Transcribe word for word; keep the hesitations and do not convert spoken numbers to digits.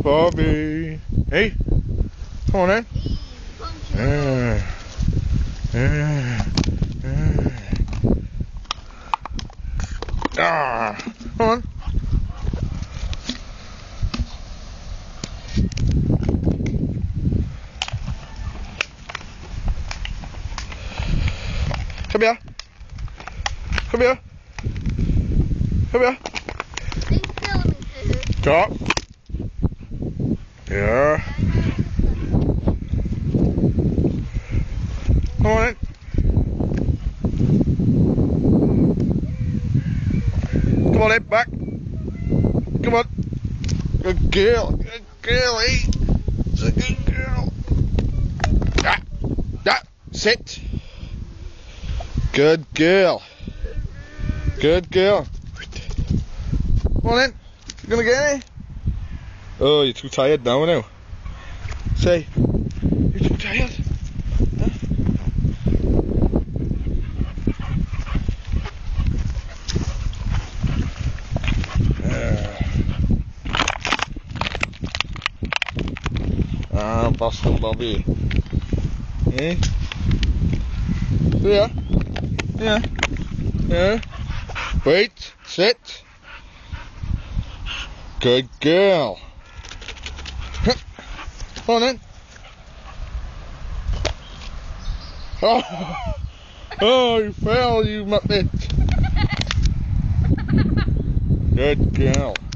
Bobbi. Hey, come on then. Yeah. Yeah. Yeah. Ah, come on. Come here. Come here. Come here. Stop. Yeah. Come on in. Come on in, back. Come on. Good girl. Good girl, eh? It's a good girl. Ah. Ah. Sit. Good girl. Good girl. Come on in. You gonna get it? Oh, you're too tired now, now. Say, you're too tired? Huh? Uh. Ah, Boston Bobbi. Eh? Yeah. Yeah. Yeah. Wait. Sit. Good girl. Come on in. Oh, oh, you fell, you muppet. Good girl.